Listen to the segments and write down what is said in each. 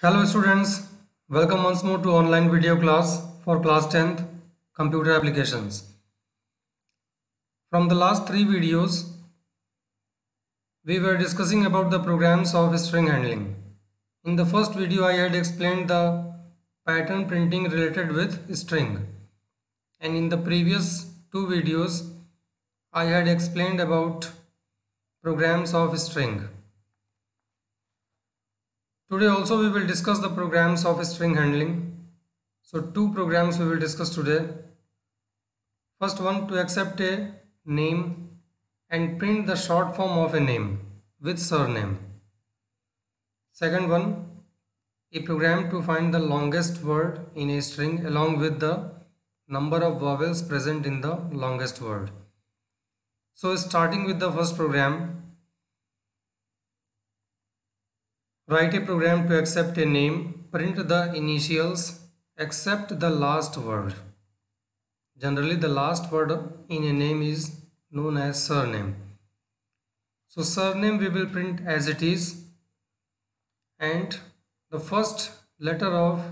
Hello students, welcome once more to online video class for class 10th computer applications. From the last three videos, we were discussing about the programs of string handling. In the first video, I had explained the pattern printing related with string, and in the previous two videos, I had explained about programs of string. Today also we will discuss the programs of string handling. So two programs we will discuss today. First one, to accept a name and print the short form of a name with surname. Second one, a program to find the longest word in a string along with the number of vowels present in the longest word. So starting with the first program, write a program to accept a name, print the initials, accept the last word. Generally the last word in a name is known as surname. So surname we will print as it is, and the first letter of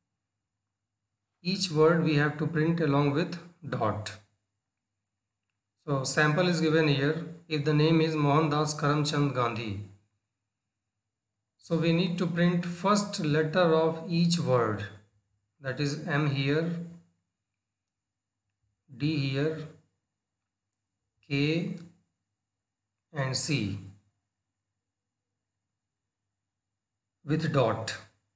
each word we have to print along with dot. So sample is given here. If the name is Mohandas Karamchand Gandhi, so we need to print first letter of each word, that is M here, D here, K and C with dot,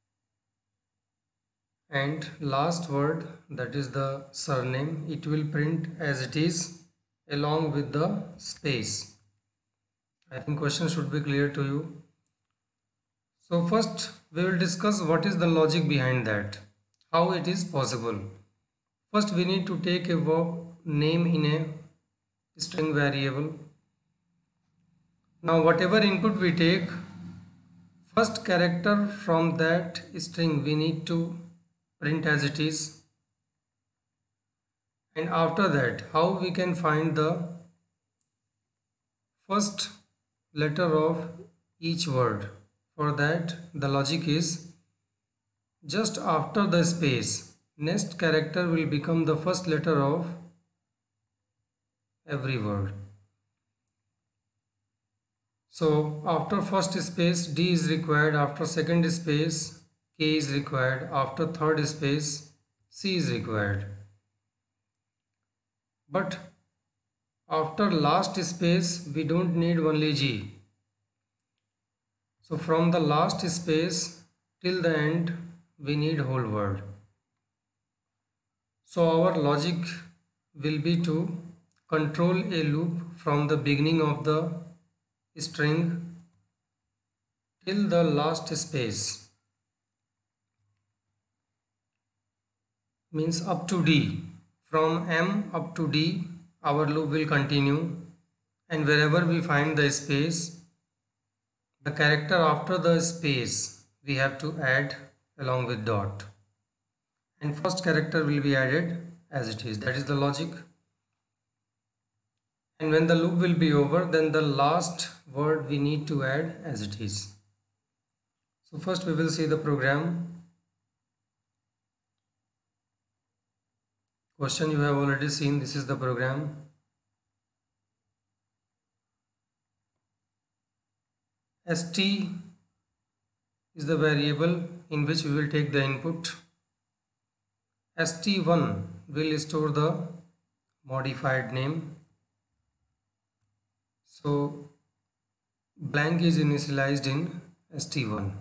and last word, that is the surname, it will print as it is along with the space. I think question should be clear to you. So first we will discuss what is the logic behind that, how it is possible. First we need to take a name in a string variable. Now whatever input we take, first character from that string we need to print as it is, and after that how we can find the first letter of each word. For that the logic is, just after the space, next character will become the first letter of every word. So after first space D is required, after second space K is required, after third space C is required. But after last space we don't need only G. So from the last space till the end we need whole word. So our logic will be to control a loop from the beginning of the string till the last space, means up to D. From M up to D our loop will continue, and wherever we find the space, the character after the space we have to add along with dot, and first character will be added as it is. That is the logic. And when the loop will be over, then the last word we need to add as it is. So first we will see the program. Question you have already seen. This is the program. st is the variable in which we will take the input. st1 will store the modified name. So blank is initialized in st1.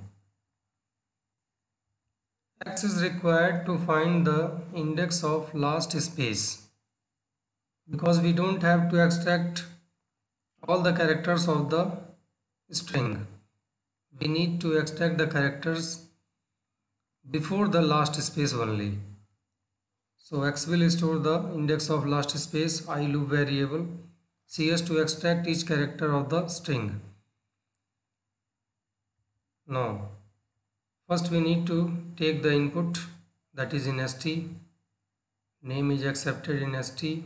X is required to find the index of last space, because we don't have to extract all the characters of the string. We need to extract the characters before the last space only. So X will store the index of last space, I loop variable, CS to extract each character of the string. Now first we need to take the input, that is in st, name is accepted in st.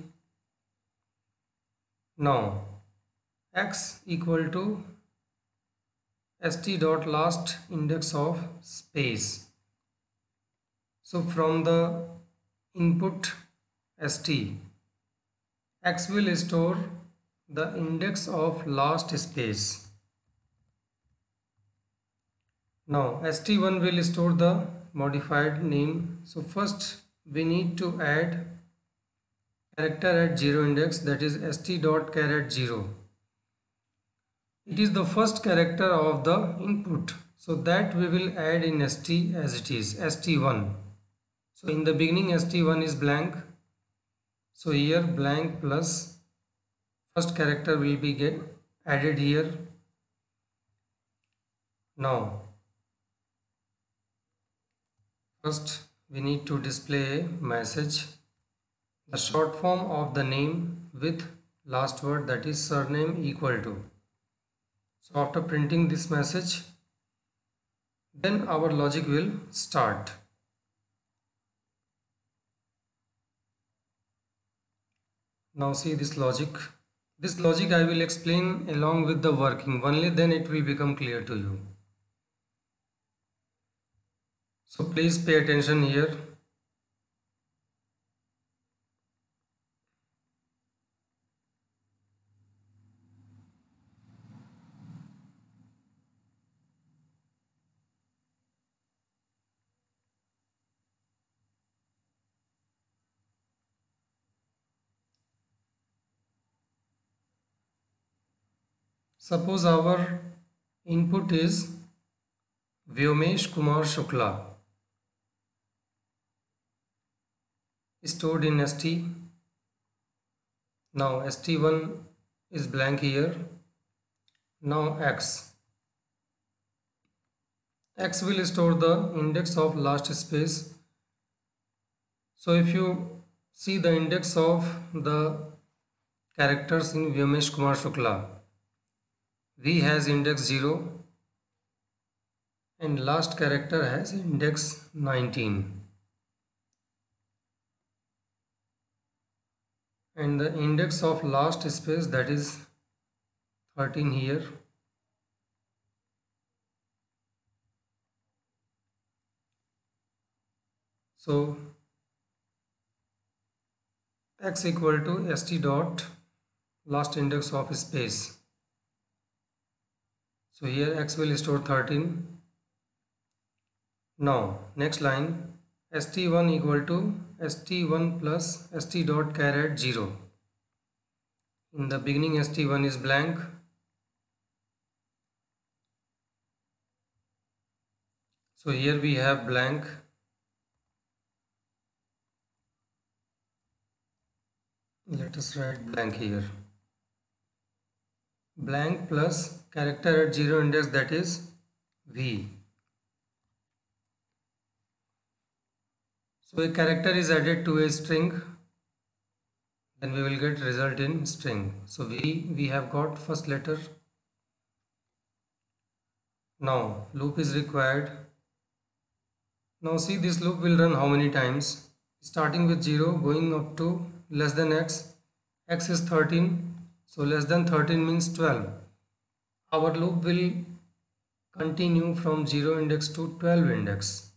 Now x equal to st dot last index of space. So from the input st, x will store the index of last space. Now st1 will store the modified name. So first we need to add character at 0 index, that is st dot char at 0. It is the first character of the input, so that we will add in st as it is, st1. So in the beginning st1 is blank, so here blank plus first character will be added here. Now first we need to display a message, the short form of the name with last word, that is surname equal to. So after printing this message, then our logic will start. Now see this logic. This logic I will explain along with the working, only then it will become clear to you. So please pay attention here. Suppose our input is Vyomesh Kumar Shukla, stored in st. Now st1 is blank here. Now x will store the index of last space. So if you see the index of the characters in Vyomesh Kumar Shukla, V has index 0 and last character has index 19, and the index of last space, that is 13 here. So x equal to st dot last index of space. So here x will store 13. Now next line, st1 equal to st1 plus st dot char at 0. In the beginning st1 is blank. So here we have blank. Let us write blank here. Blank plus character at 0 index, that is V. So a character is added to a string, then we will get result in string. So we have got first letter. Now loop is required. Now see, this loop will run how many times? Starting with 0 going up to less than x. X is 13. So less than 13 means 12. Our loop will continue from 0 index to 12 index.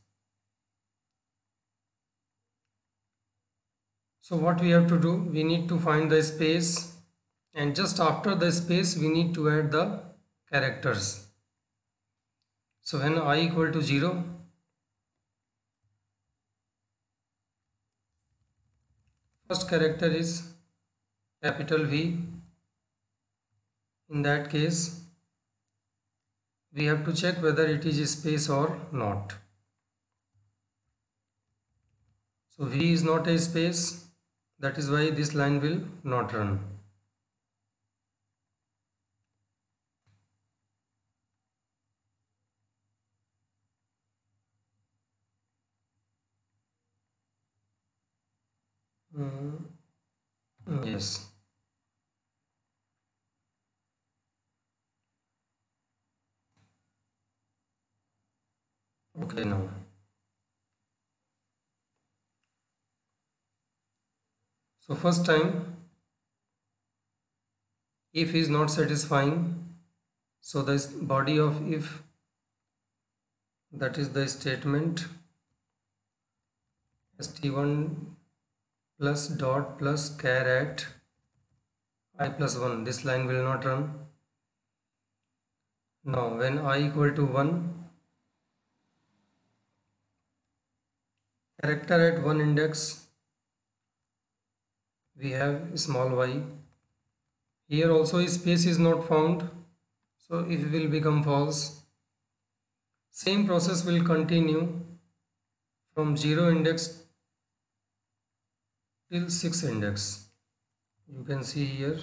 So what we have to do, we need to find the space, and just after the space we need to add the characters. So when I equal to 0, first character is capital V. In that case, we have to check whether it is a space or not. So V is not a space, that is why this line will not run. Yes. Okay, now. So first time, if is not satisfying, So the body of if, that is the statement st1 plus dot plus char at I plus 1, this line will not run. Now when I equal to 1, character at one index we have small y. Here also space is not found, so if will become false. Same process will continue from 0 index till 6 index. You can see here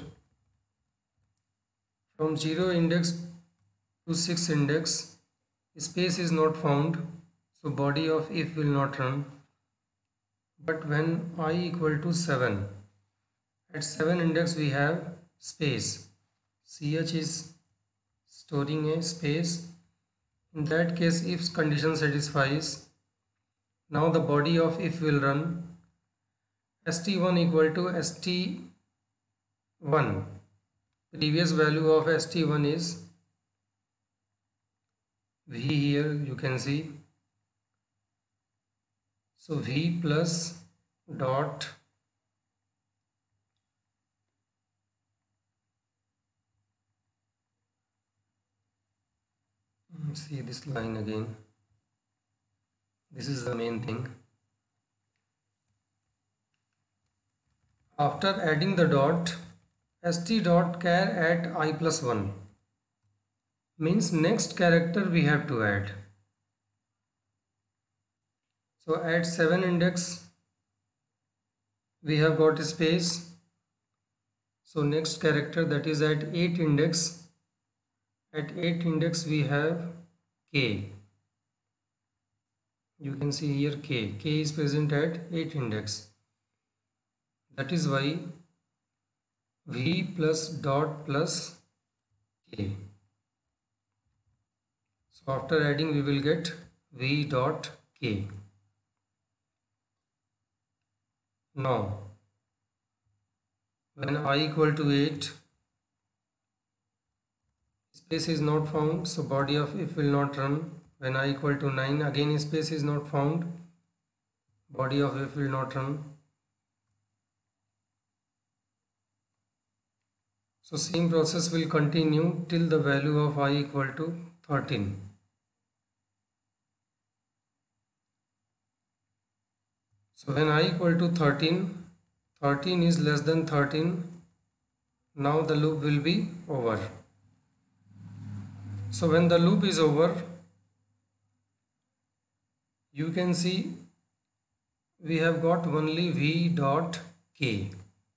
from 0 index to 6 index space is not found, so body of if will not run. But when I equal to 7, at 7 index we have space. Ch is storing a space. In that case, if condition satisfies, now the body of if will run. st1 equal to st1. Previous value of st1 is v, here you can see. So v plus dot see this line again. This is the main thing. After adding the dot, st dot char at I plus 1 means next character we have to add. So at 7 index we have got space. So next character, that is at 8 index. At 8 index we have k. You can see here k. K is present at 8 index. That is why v plus dot plus k. So after adding we will get v dot k. Now when I equal to 8, space is not found, so body of if will not run. When I equal to 9, again space is not found, body of if will not run. So same process will continue till the value of I equal to 13. So when I equal to 13, 13 is less than 13, now the loop will be over. So when the loop is over, you can see we have got only v dot k.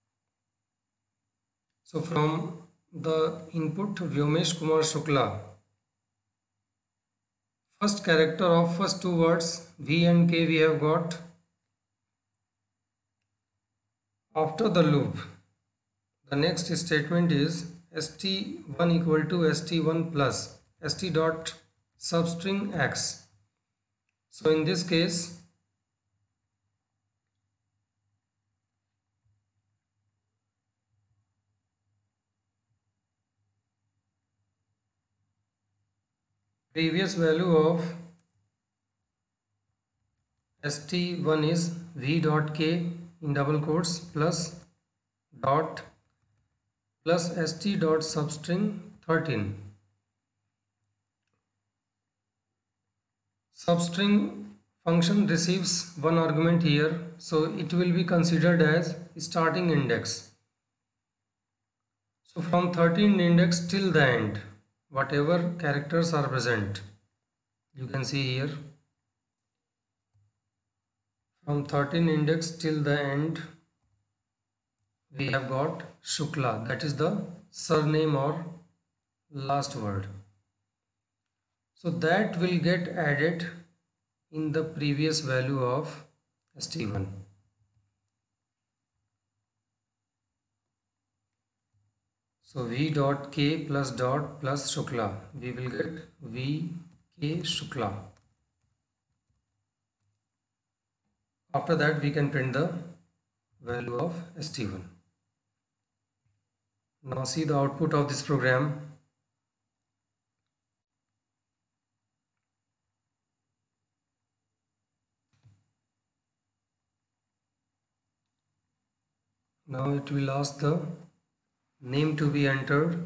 So from the input Vyomesh Kumar Shukla, first character of first two words v and k we have got. After the loop, the next statement is st1 equal to st1 plus st dot substring x. So in this case, previous value of st1 is v dot k in double quotes plus dot plus st dot substring 13. Substring function receives one argument here, so it will be considered as starting index. So from 13 index till the end, whatever characters are present, you can see here, from 13 index till the end we have got Shukla, that is the surname or last word. So that will get added in the previous value of st1. So v dot k plus dot plus Shukla, we will get v k Shukla. After that we can print the value of st1. Now see the output of this program. Now it will ask the name to be entered.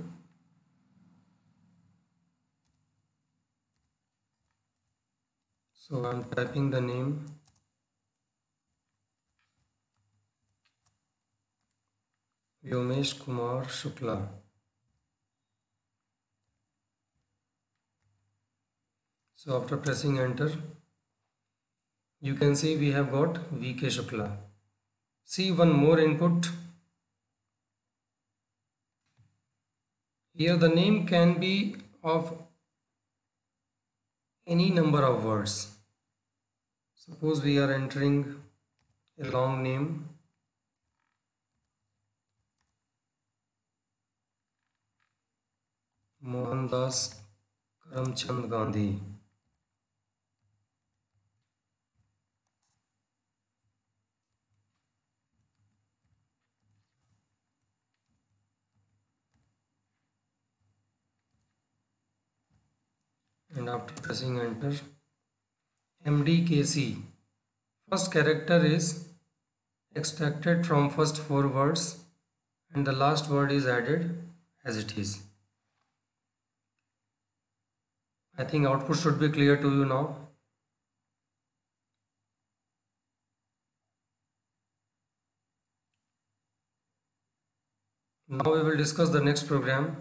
So I'm typing the name. Vyomesh Kumar Shukla. So after pressing enter, you can see we have got VK Shukla. See one more input. Here the name can be of any number of words. Suppose we are entering a long name. Mohandas Karamchand Gandhi. And after pressing enter, MDKC. First character is extracted from first four words and the last word is added as it is. I think output should be clear to you now. Now we will discuss the next program.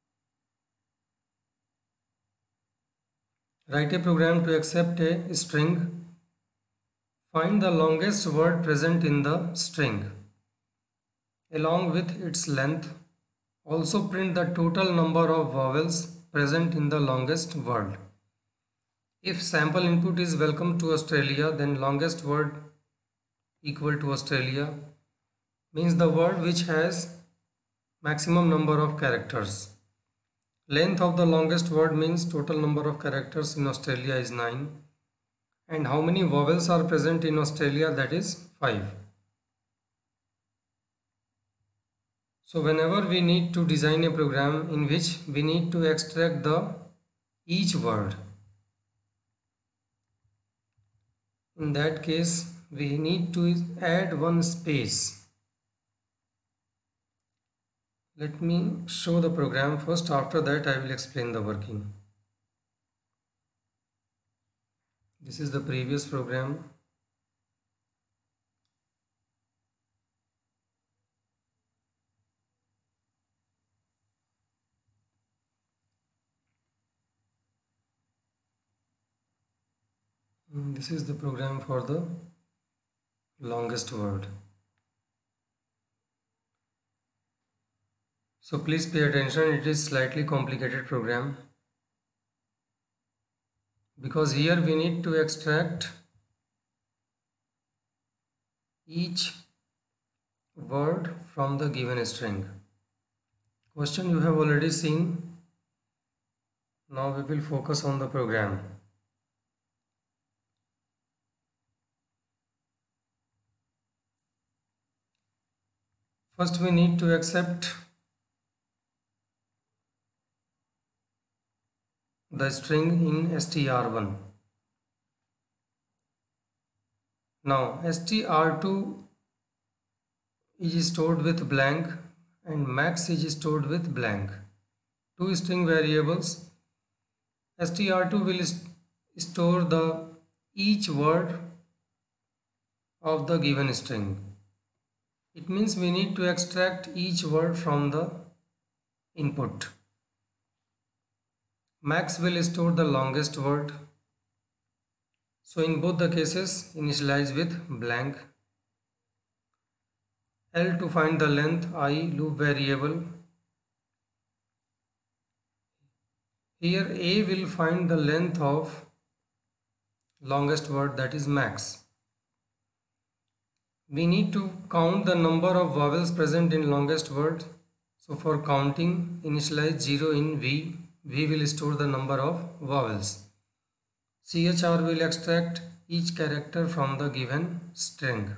Write a program to accept a string. Find the longest word present in the string along with its length. Also print the total number of vowels present in the longest word. If sample input is welcome to Australia, then longest word equal to Australia means the word which has maximum number of characters. Length of the longest word means total number of characters in Australia is 9. And how many vowels are present in Australia, that is 5. So whenever we need to design a program in which we need to extract each word, in that case we need to add one space. Let me show the program first, after that I will explain the working. This is the previous program. This is the program for the longest word. So please pay attention, it is slightly complicated program because here we need to extract each word from the given string. Question you have already seen. Now we will focus on the program. First we need to accept the string in str1. Now str2 is stored with blank and max is stored with blank. Two string variables. str2 will store each word of the given string. It means we need to extract each word from the input. Max will store the longest word. So in both the cases, initialize with blank. L to find the length, I loop variable. Here A will find the length of longest word, that is max. We need to count the number of vowels present in longest word. So for counting, initialize 0 in V. V will store the number of vowels. CHR will extract each character from the given string.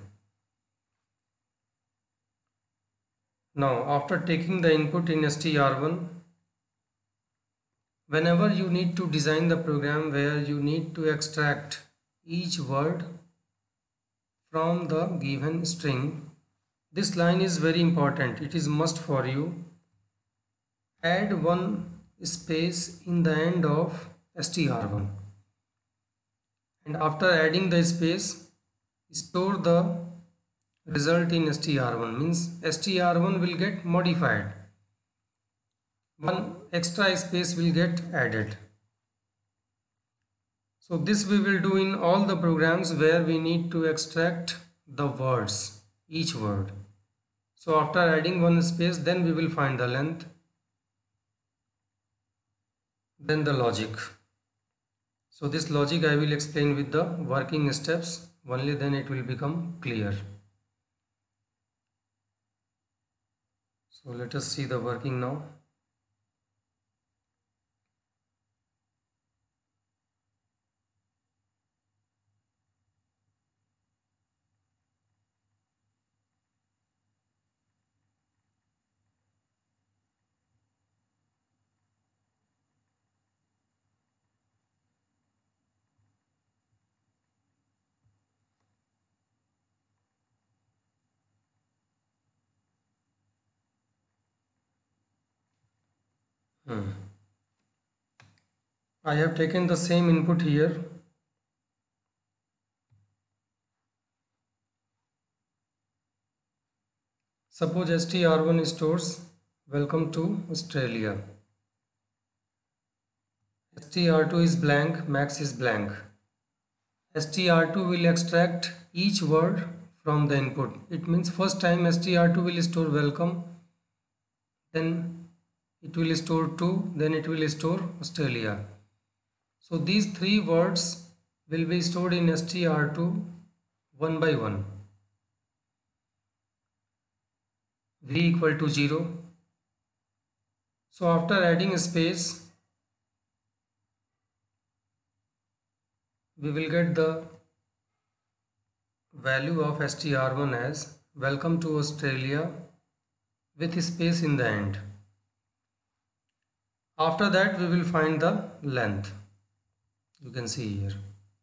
Now after taking the input in str1, whenever you need to design the program where you need to extract each word from the given string, This line is very important. It is must for you. Add one space in the end of str1, and after adding the space, store the result in str1, means str1 will get modified. One extra space will get added. So this we will do in all the programs where we need to extract the words, each word. So after adding one space, then we will find the length, then the logic. So this logic I will explain with the working steps, only then it will become clear. So let us see the working now. I have taken the same input here. Suppose str1 stores welcome to Australia. str2 is blank, max is blank. str2 will extract each word from the input. It means first time str2 will store welcome, then it will store to, then it will store Australia. So these three words will be stored in str2 one by one. V equal to 0. So after adding a space, we will get the value of str1 as welcome to Australia with space in the end. After that we will find the length. You can see here.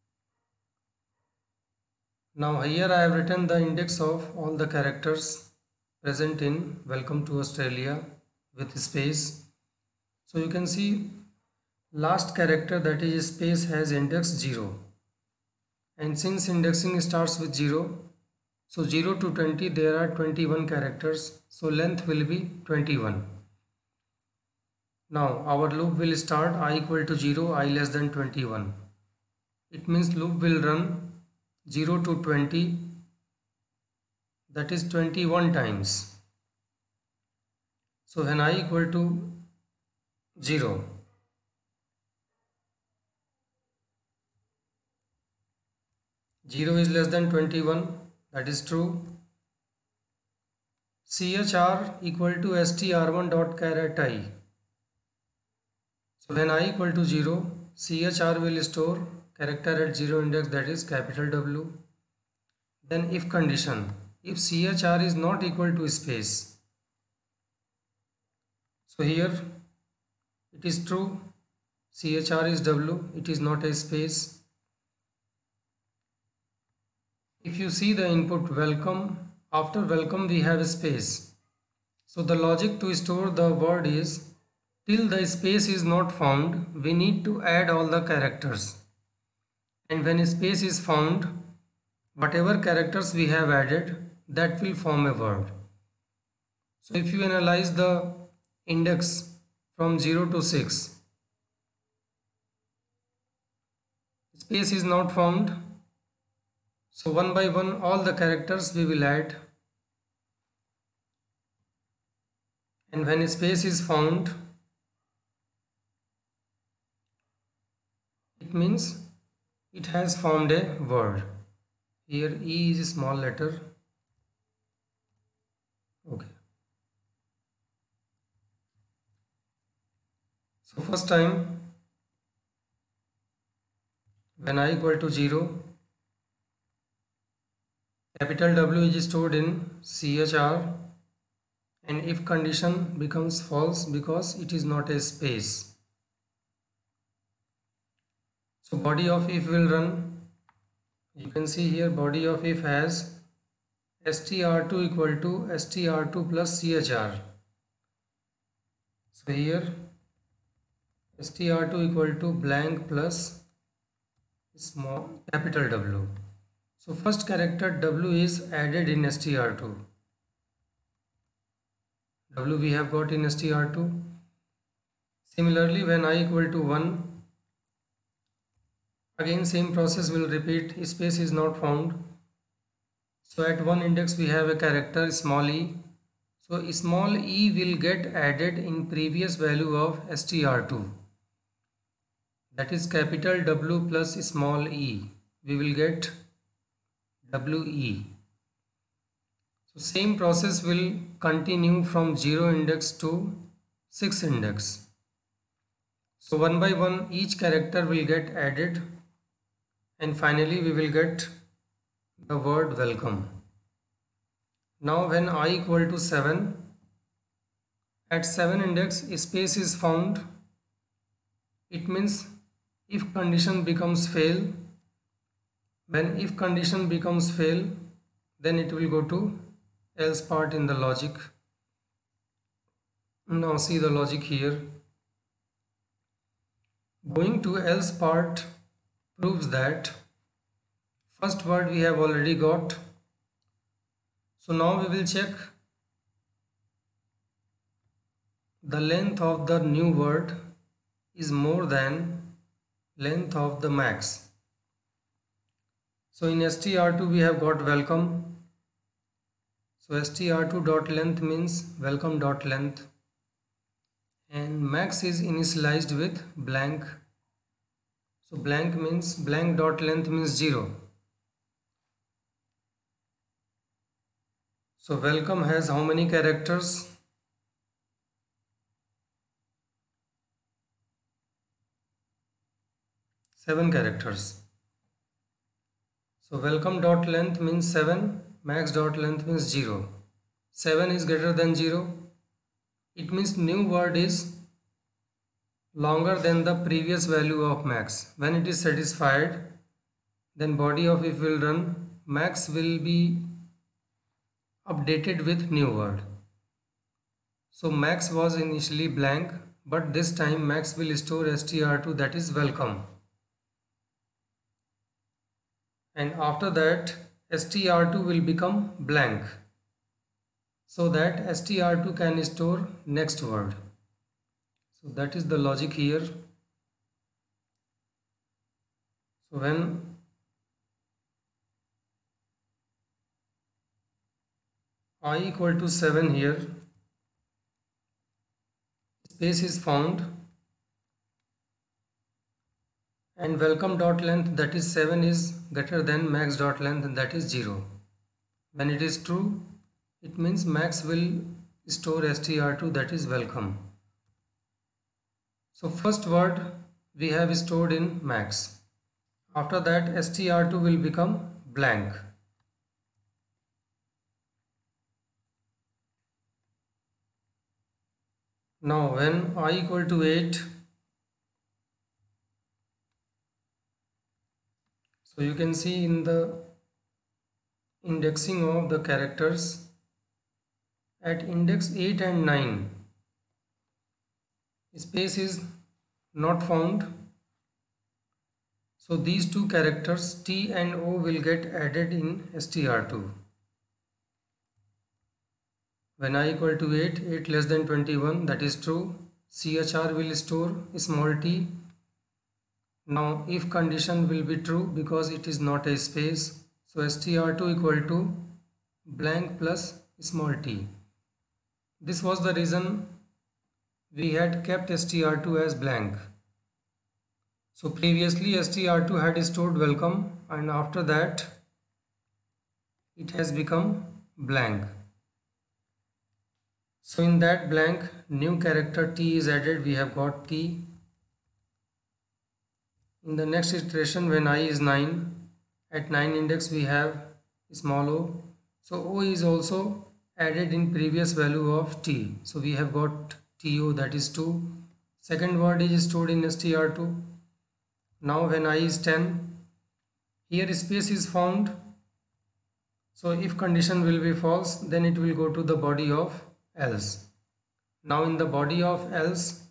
Now here I have written the index of all the characters present in welcome to Australia with space. So you can see last character, that is space, has index 0, and since indexing starts with 0, so 0 to 20 there are 21 characters, so length will be 21. Now our loop will start I equal to 0, I less than 21. It means loop will run 0 to 20, that is 21 times. So when I equal to 0, zero is less than 21, that is true. chr equal to str1 dot char at I. So when I equal to 0, chr will store character at 0 index, that is capital W. Then if condition, if chr is not equal to space, so here it is true, chr is W, it is not a space. If you see the input welcome, after welcome we have a space. So the logic to store the word is, till the space is not found, we need to add all the characters. And when space is found, whatever characters we have added, that will form a word. So if you analyze the index from 0 to 6, space is not found. So one by one all the characters we will add, and when space is found, it means it has formed a word. Here E is a small letter. Okay. So first time when I equal to 0, capital W is stored in chr, and if condition becomes false because it is not a space. So body of if will run. You can see here body of if has str2 equal to str2 plus chr. So here str2 equal to blank plus small capital W. So first character W is added in str2. W we have got in str2. Similarly, when I equal to 1, again same process will repeat. Space is not found. So at one index we have a character small e. So small e will get added in previous value of str2. That is capital W plus small e. We will get WE. So same process will continue from 0 index to 6 index. So one by one each character will get added and finally we will get the word welcome. Now when I equal to 7, at 7 index space is found. It means if condition becomes fail, when if condition becomes fail, then it will go to else part in the logic. Now see the logic here. Going to else part proves that first word we have already got. So now we will check the length of the new word is more than length of the max. So in str2 we have got welcome. So str2 dot length means welcome dot length, and max is initialized with blank. So blank means blank dot length means 0. So welcome has how many characters? 7 characters. So welcome dot length means 7, max dot length means 0. 7 is greater than 0. It means new word is longer than the previous value of max. When it is satisfied, then body of if will run, max will be updated with new word. So max was initially blank, but this time max will store str2, that is welcome. And after that str2 will become blank, so that str2 can store next word. So that is the logic here. So when I equal to 7 here, space is found and welcome dot length, that is 7, is greater than max dot length, that is 0. When it is true, it means max will store str2, that is welcome. So first word we have stored in max. After that str2 will become blank. Now when I equal to 8, so you can see in the indexing of the characters, at index 8 and 9 space is not found. So these two characters T and O will get added in str2. When I equal to 8, 8 less than 21, that is true. CHR will store small t. Now if condition will be true because it is not a space. So str2 equal to blank plus small t. This was the reason we had kept str2 as blank. So previously str2 had stored welcome and after that it has become blank. So in that blank new character T is added, we have got T. In the next iteration when I is 9, at 9 index we have small o. So O is also added in previous value of T. So we have got TO, that is 2. Second word is stored in str2. Now when I is 10, here space is found So if condition will be false, then it will go to the body of else. Now in the body of else,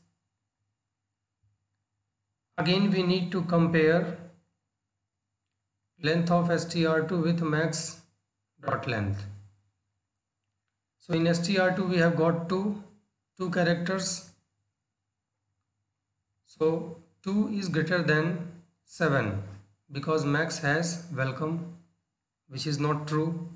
again we need to compare length of str2 with max dot length. So in str2 we have got two characters. So 2 is greater than 7 because max has welcome, which is not true.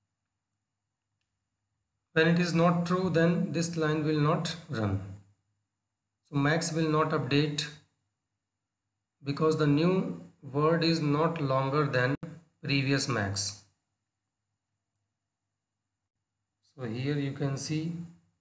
When it is not true, then this line will not run. So max will not update because the new word is not longer than previous max. So here you can see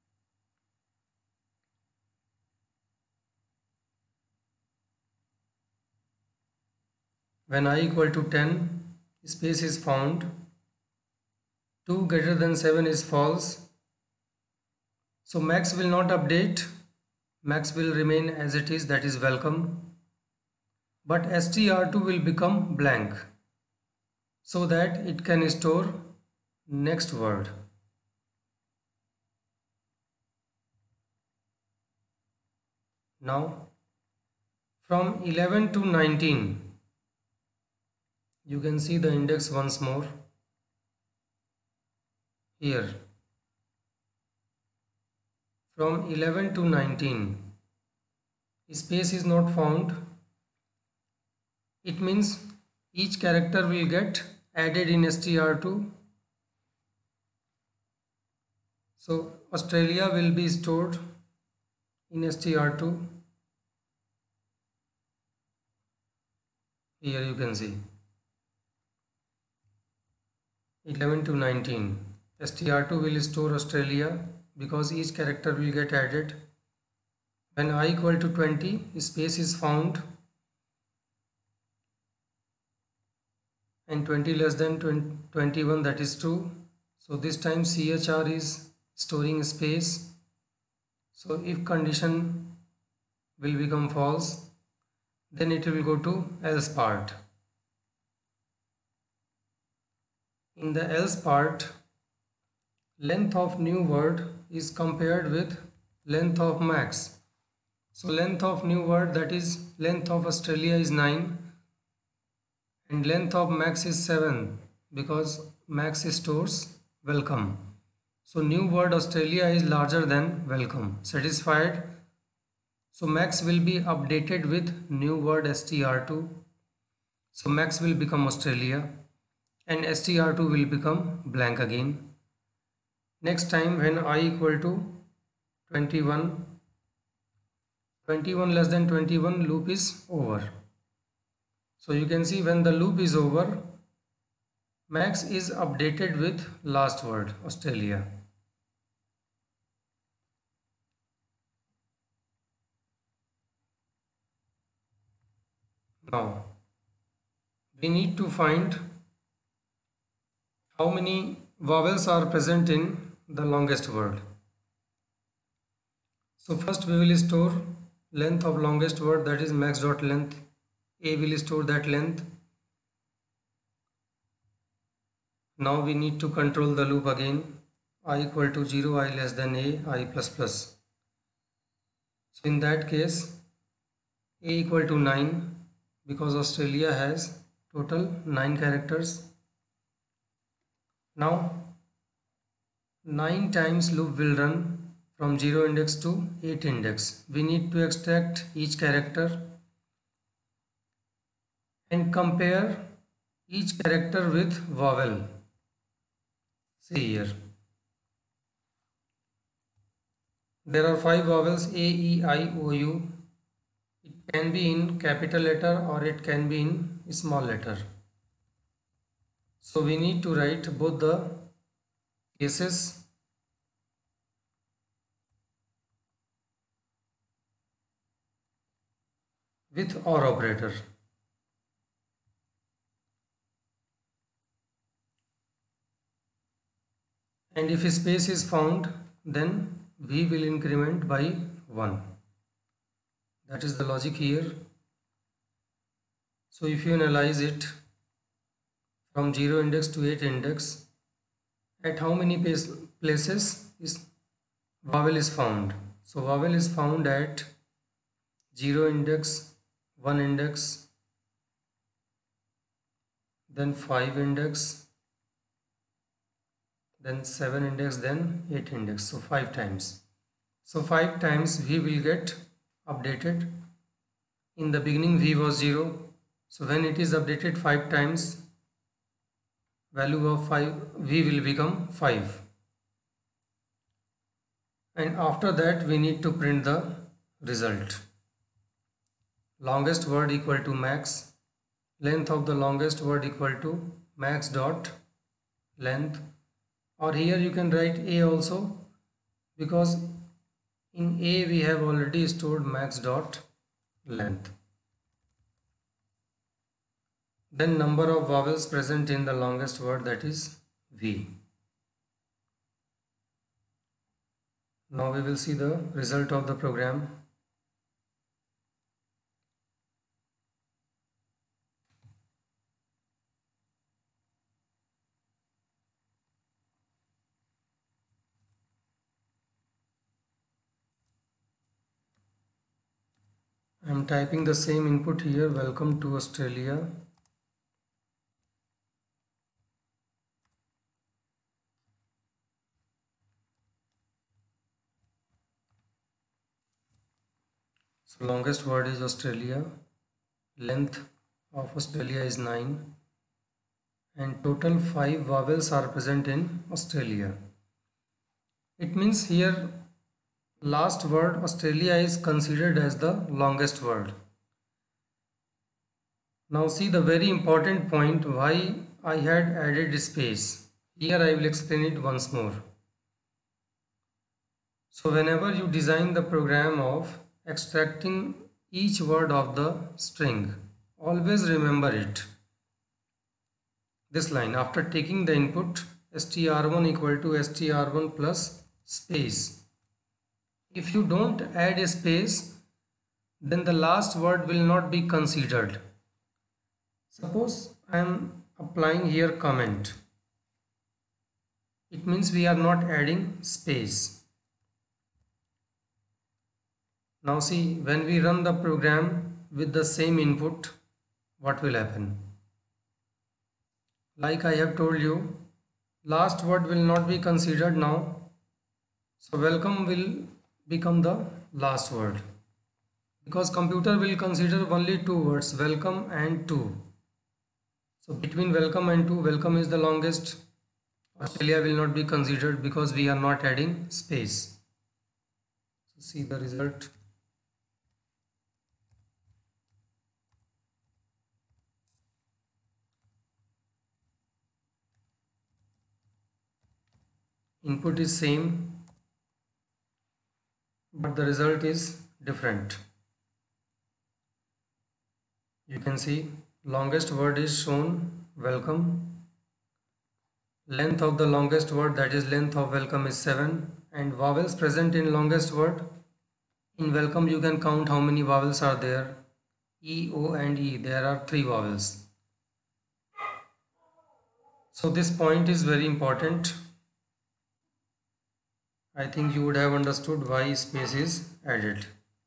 when I equal to 10, space is found. 2 greater than 7 is false. So max will not update. Max will remain as it is, that is welcome. But str2 will become blank so that it can store next word. Now from 11 to 19, you can see the index once more here. From 11 to 19, space is not found. It means each character will get added in str2. So Australia will be stored in str2. Here you can see 11 to 19. str2 will store Australia because each character will get added. When I equal to 20, space is found and 20 less than 21, that is true. So this time CHR is storing space. So if condition will become false, then it will go to else part. In the else part, length of new word is compared with length of max. So length of new word, that is length of Australia, is 9 and length of max is 7 because max stores welcome. So new word Australia is larger than welcome. Satisfied? So max will be updated with new word str2. So max will become Australia and str2 will become blank again. Next time when I equal to 21, 21 less than 21, loop is over. So you can see when the loop is over, max is updated with last word Australia. Now we need to find how many vowels are present in the longest word. So first we will store length of longest word, that is max dot length. A will store that length. Now we need to control the loop again. I equal to 0, I less than a, I plus plus. So in that case, a equal to 9 because Australia has total 9 characters. Now 9 times loop will run from 0 index to 8 index. We need to extract each character and compare each character with vowel. See here. There are 5 vowels A, E, I, O, U. It can be in capital letter or it can be in small letter. So we need to write both the cases. With OR operator. And if space is found, then we will increment by 1. That is the logic here. So if you analyze it from 0 index to 8 index, At how many places is vowel is found? So vowel is found at 0 index, 1 index, then 5 index, then 7 index, then 8 index. So 5 times. So 5 times V will get updated. In the beginning V was 0. So when it is updated 5 times, value of 5 V will become 5. And after that we need to print the result. Longest word equal to max. Length of the longest word equal to max dot length. Or here you can write A also, because in A we have already stored max dot length. Then number of vowels present in the longest word, that is V. Now we will see the result of the program. I am typing the same input here. Welcome to Australia. So longest word is Australia. Length of Australia is 9. And total 5 vowels are present in Australia. It means here last word Australia is considered as the longest word. Now see the very important point, why I had added space. Here I will explain it once more. So whenever you design the program of extracting each word of the string, always remember it. This line, after taking the input str1 equal to str1 plus space. If you don't add a space, then the last word will not be considered. Suppose I am applying here comment. It means we are not adding space. Now see, when we run the program with the same input, what will happen? Like I have told you, last word will not be considered now. So welcome will become the last word, because computer will consider only 2 words, welcome and to. So between welcome and to, welcome is the longest. Australia will not be considered because we are not adding space. So see the result. Input is same, but the result is different. You can see longest word is shown welcome. Length of the longest word, that is length of welcome, is 7. And vowels present in longest word. In welcome you can count how many vowels are there. E, O and E. There are 3 vowels. So this point is very important. I think you would have understood why space is added.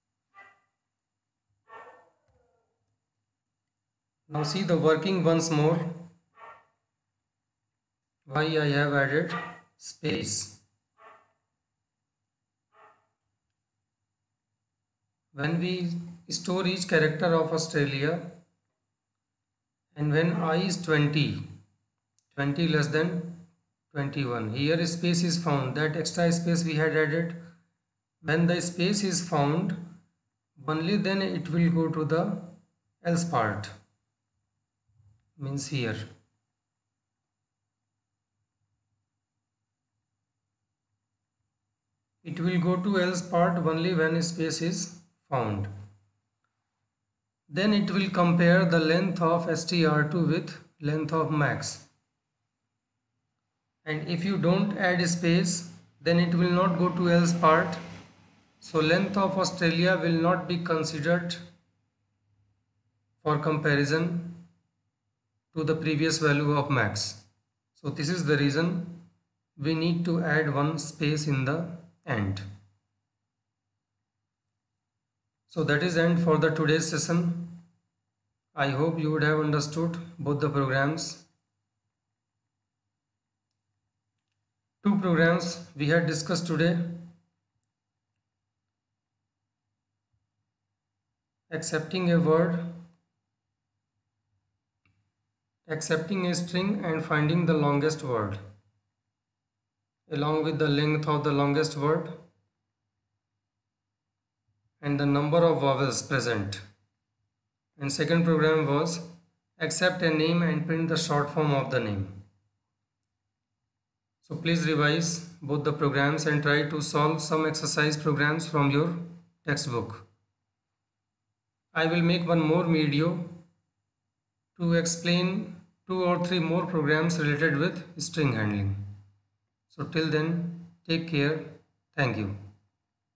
Now see the working once more. Why I have added space. When we store each character of Australia, and when I is 20 less than 21, here space is found, that extra space we had added. When the space is found, only then it will go to the else part, means here. It will go to else part only when space is found. Then it will compare the length of str2 with length of max. And if you don't add space, then it will not go to else part. So length of Australia will not be considered for comparison to the previous value of max. So this is the reason we need to add one space in the end. So that is end for the today's session. I hope you would have understood both the programs. Two programs we had discussed today: accepting a word, accepting a string, and finding the longest word along with the length of the longest word and the number of vowels present. And second program was accept a name and print the short form of the name. So please revise both the programs and try to solve some exercise programs from your textbook. I will make one more video to explain 2 or 3 more programs related with string handling. So till then, take care. Thank you.